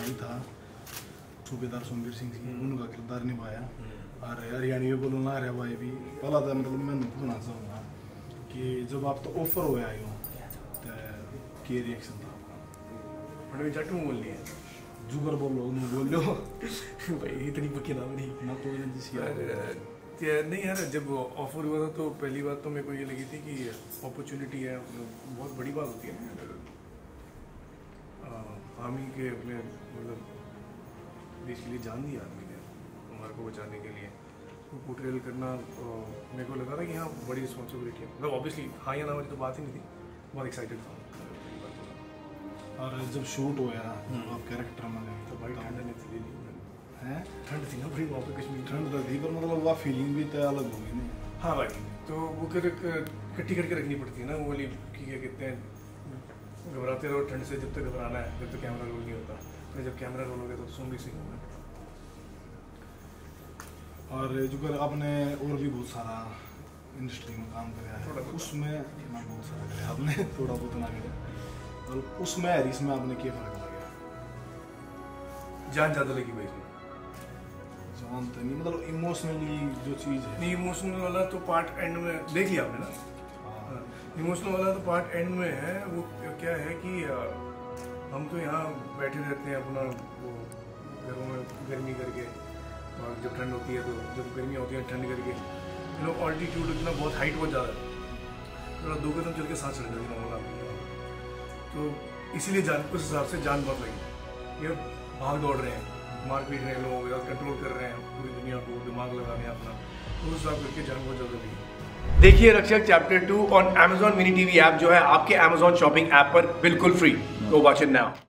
भाई था सूबेदार सोमवीर सिंह जी, उनका किरदार निभाया। और हरियाणवी बोलो ना अरे भाई भी पहला था, मतलब मैं पूछना चाहूँगा कि जब आप तो ऑफर हुए आए हो तो क्या रिएक्शन था आपका? मैंने जट में बोल लिया जुगर बोलो बोलो भाई इतनी पक्की नाम नहीं ना तो नहीं यार। जब ऑफर हुआ था तो पहली बात तो मेरे को ये लगी थी कि अपॉर्चुनिटी है, बहुत बड़ी बात होती है ना आर्मी के अपने मतलब देश के लिए जान दी आर्मी ने हमारे को बचाने के लिए, तो पोर्ट्रेल करना मेरे को लगा था कि हाँ बड़ी रिस्पॉन्सिबिलिटी है। मतलब ऑब्वियसली हाँ या ना वाली तो बात ही नहीं थी, बहुत एक्साइटेड था। और जब शूट हुआ आप कैरेक्टर में तो भाई ठंड नहीं थी हैं, ठंड थी ना भाई वहाँ पे कश्मीर ठंड तो थी पर मतलब वह फीलिंग भी तो अलग होगी ना। हाँ भाई, तो वो इकट्ठी करके रखनी पड़ती है ना वो वाली कि क्या कहते हैं, घबराते रहो ठंड से जब तक घबराना है, जब तक कैमरा रोल नहीं होता, फिर जब कैमरा रोल हो गया तो सोमवीर सिंह होगा। और जो कर आपने और भी बहुत सारा इंडस्ट्री में काम कराया है, उसमें ना बहुत सारा कराया आपने थोड़ा बहुत ना किया, और उसमें और इसमें आपने क्या फर्क लगा? जान ज़्यादा लगी भाई इसमें। जान तो नहीं, मतलब इमोशनली जो चीज़ है नहीं, इमोशनल वाला तो पार्ट एंड में देख लिया आपने ना। इमोशनल वाला तो पार्ट एंड में है। वो क्या है कि हम तो यहाँ बैठे रहते हैं अपना वो घरों में गर्मी करके, और जब ठंड होती है तो जब गर्मी होती है ठंड करके लोग ऑल्टीट्यूड इतना बहुत हाइट बहुत ज़्यादा है, थोड़ा 2 कदम चल के सांस चढ़ जाती है, तो इसीलिए जान उस हिसाब से जान बहुत लगी। ये भाग दौड़ रहे हैं, मार पीट रहे हैं लोगों के साथ, कंट्रोल कर रहे हैं पूरी दुनिया को, दिमाग लगा रहे हैं अपना, तो उस हिसाब करके जान बहुत ज़्यादा लगी। देखिए Rakshak chapter 2 on Amazon mini TV app जो है आपके Amazon शॉपिंग ऐप पर बिल्कुल free, go watch it now.